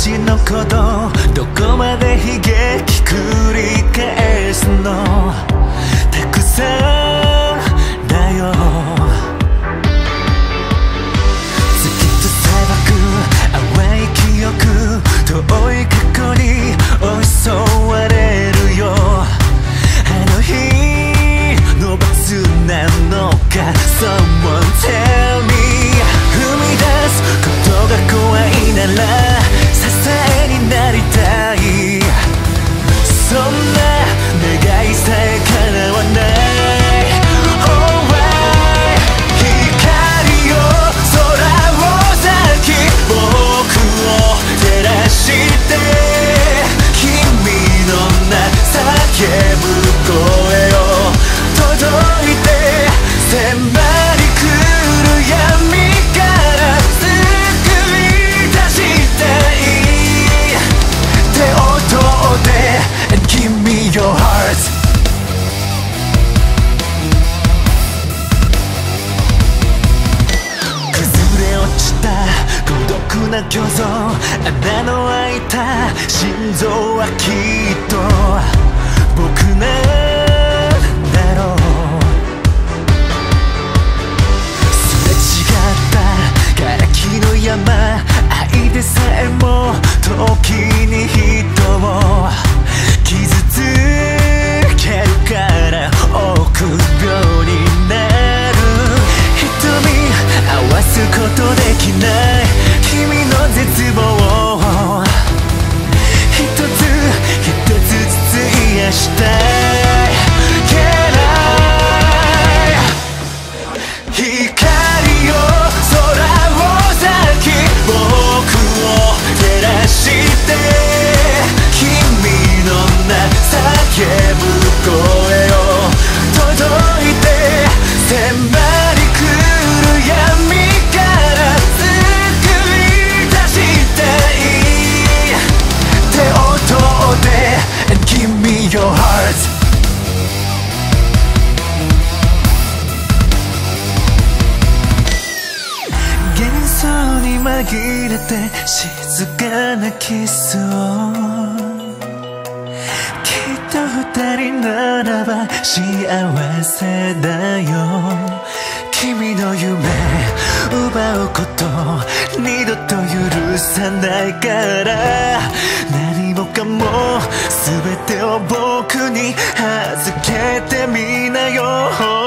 昔のことどこまで悲劇繰り返すの。たくさんだよ。月と砂漠淡い記憶遠い過去に襲われるよ。あの日の罰なのか Someone tell me。 踏み出すことが怖いなら支えになりたい。そんな願いさえ叶わない。 Alright。 光よ空を咲き僕を照らして君の名叫ぶ声よ届いて迫り来る闇から救い出したい。手を取って and give me your heart。 崩れ落ちた孤独な虚像穴の開いた心臓はきっと僕なんだろう。すれ違った瓦礫の山愛でさえも時に人を傷つけるから臆病になる。瞳合わすことできない君の絶望を一つ一つずつ癒したい。 Can I。 光よ空を咲き僕を照らして君の名叫ぶ声よ届いて迫り来る闇から救い出したい。手を取って and give me your heart。 幻想に紛れて静かなキスをきっと二人ならば幸せだよ。君の夢奪うこと二度と許さないから何もかも全てを僕に預けてみなよ。